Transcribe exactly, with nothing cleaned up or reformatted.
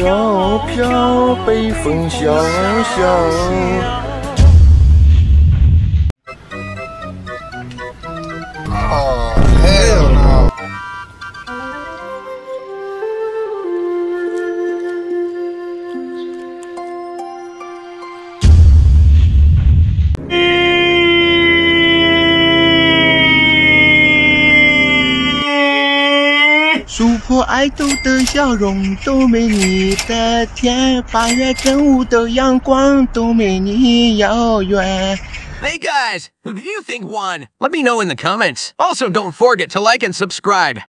飘飘，北风萧萧。Oh hell no！ super爱豆的笑容都没你的甜，八月正午的阳光都没你遥远。 Hey guys, who do you think won? Let me know in the comments. Also, don't forget to like and subscribe.